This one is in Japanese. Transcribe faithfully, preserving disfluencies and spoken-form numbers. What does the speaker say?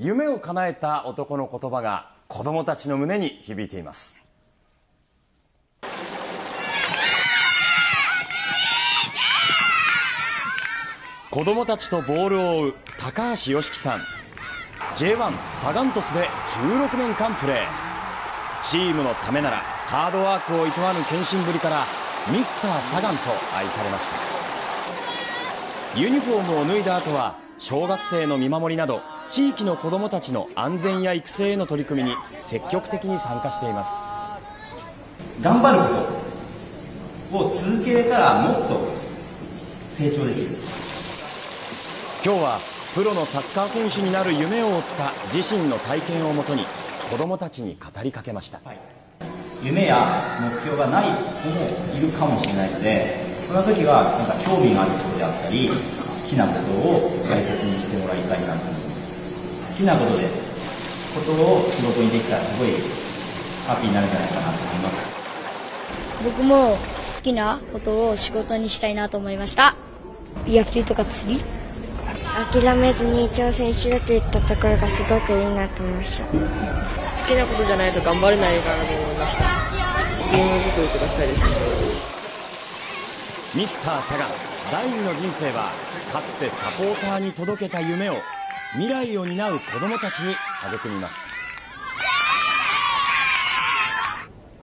夢を叶えた男の言葉が子どもたちの胸に響いています。子どもたちとボールを追う高橋良樹さん、 ジェイワン サガン鳥栖でじゅうろくねんかんプレー。チームのためならハードワークをいとわぬ献身ぶりからミスターサガンと愛されました。ユニフォームを脱いだ後は小学生の見守りなど地域の子どもたちの安全や育成への取り組みに積極的に参加しています。 頑張ることを続けれたらもっと成長できる。 今日はプロのサッカー選手になる夢を追った自身の体験をもとに子どもたちに語りかけました。 はい、夢や目標がない子もいるかもしれないので、その時はなんか興味があることであったり好きなことを大切にしてもらいたいなと思います。好きなことでことを仕事にできたらすごいハッピーになるんじゃないかなと思います。 僕も好きなことを仕事にしたいなと思いました。野球とか釣り、 諦めずに挑戦しろといったところがすごくいいなと思いました。 好きなことじゃないと頑張れないかなと思いました。ゲーム作りとかしたいですね。 ミスターサガン第二の人生は、かつてサポーターに届けた夢を未来を担う子どもたちに育みます。